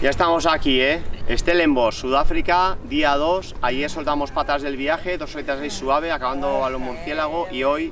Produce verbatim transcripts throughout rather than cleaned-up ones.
Ya estamos aquí, ¿eh? Stellenbosch, Sudáfrica, día dos. Ayer soltamos patas del viaje, dos horitas ahí suave, acabando a lo murciélago. Y hoy,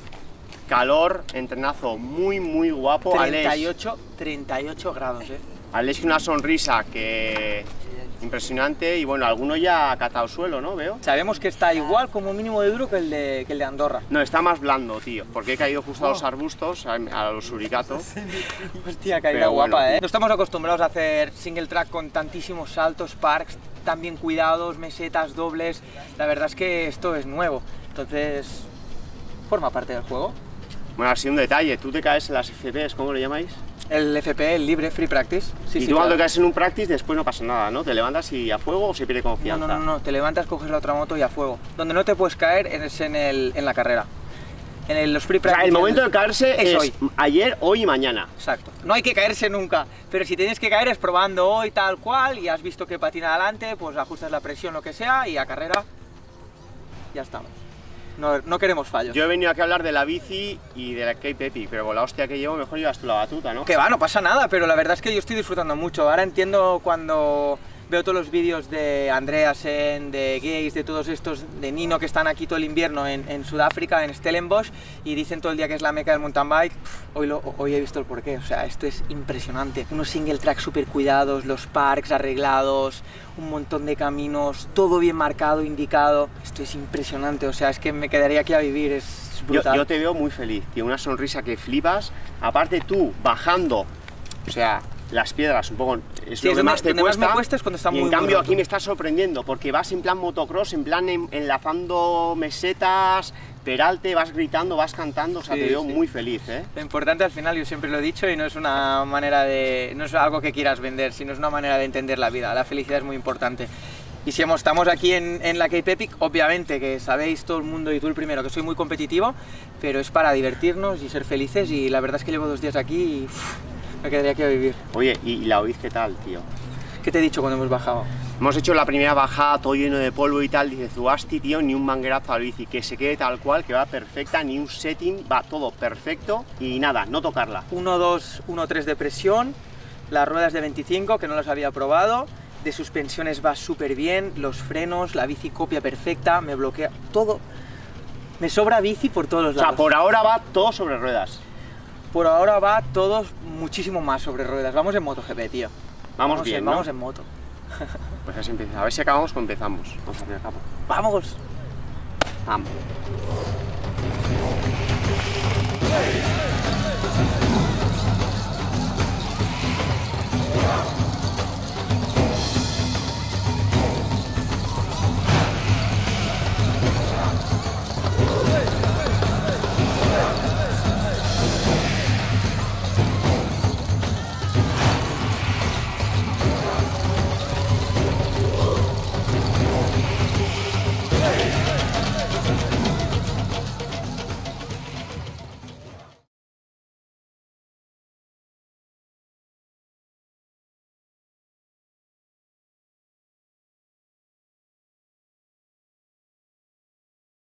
calor, entrenazo muy, muy guapo. treinta y ocho, treinta y ocho grados, ¿eh? Alex, una sonrisa que... impresionante. Y bueno, alguno ya ha catado suelo, ¿no? Veo. Sabemos que está igual como mínimo de duro que el de, que el de Andorra. No, está más blando, tío, porque he caído justo a los arbustos, a, a los suricatos. Hostia, caída Pero guapa, bueno. ¿eh? No estamos acostumbrados a hacer single track con tantísimos saltos, parks tan bien cuidados, mesetas, dobles. La verdad es que esto es nuevo, entonces forma parte del juego. Bueno, así un detalle, tú te caes en las F Ps, ¿cómo lo llamáis? El F P, el libre, free practice. Sí, y sí, tú cuando claro. caes en un practice después no pasa nada, ¿no? Te levantas y a fuego o se pierde confianza. No, no, no, no, te levantas, coges la otra moto y a fuego. Donde no te puedes caer es en, el, en la carrera. En el, los free O sea, practice. el momento de caerse es es, hoy. ayer, hoy y mañana. Exacto. No hay que caerse nunca, pero si tienes que caer es probando hoy tal cual y has visto que patina adelante, pues ajustas la presión, lo que sea, y a carrera ya estamos. No, no queremos fallos. Yo he venido aquí a hablar de la bici y de la Cape Epic, pero con la hostia que llevo mejor llevas tú la batuta, ¿no? Que va, no pasa nada, pero la verdad es que yo estoy disfrutando mucho. Ahora entiendo cuando veo todos los vídeos de Andreasen, de Gaze, de todos estos, de Nino, que están aquí todo el invierno en, en Sudáfrica, en Stellenbosch, y dicen todo el día que es la meca del mountain bike. Pff, hoy, lo, hoy he visto el porqué, o sea, esto es impresionante. Unos single track súper cuidados, los parks arreglados, un montón de caminos, todo bien marcado, indicado. Esto es impresionante, o sea, es que me quedaría aquí a vivir, es brutal. Yo, yo te veo muy feliz, tío, una sonrisa que flipas. Aparte tú, bajando, o sea, las piedras un poco, es Sí, lo es que donde- más te donde más cuesta, me cuesta es cuando está y muy, en muy cambio roto. aquí me estás sorprendiendo, porque vas en plan motocross, en plan en- enlazando mesetas, peralte, vas gritando, vas cantando, o sea, Sí, te veo sí. muy feliz, ¿eh? Lo importante al final, yo siempre lo he dicho, y no es una manera de, no es algo que quieras vender, sino es una manera de entender la vida. La felicidad es muy importante. Y si hemos- estamos aquí en, en la Cape Epic, obviamente que sabéis todo el mundo y tú el primero que soy muy competitivo, pero es para divertirnos y ser felices, y la verdad es que llevo dos días aquí y uff, me quedaría aquí a vivir. Oye, ¿y, y la oíz qué tal, tío? ¿Qué te he dicho cuando hemos bajado? Hemos hecho la primera bajada, todo lleno de polvo y tal, dice Zubasti, tío, ni un manguerazo al bici, que se quede tal cual, que va perfecta, ni un setting, va todo perfecto y nada, no tocarla. uno dos, uno tres de presión, las ruedas de veinticinco, que no las había probado, de suspensiones va súper bien, los frenos, la bici copia perfecta, me bloquea todo. Me sobra bici por todos los O sea, lados. por ahora va todo sobre ruedas. Por ahora va todo muchísimo más sobre ruedas. Vamos en MotoGP, tío. Vamos bien, en, ¿no? Vamos en moto. Pues así empieza. A ver si acabamos o empezamos. Vamos a hacer el capo. ¡Vamos! Vamos.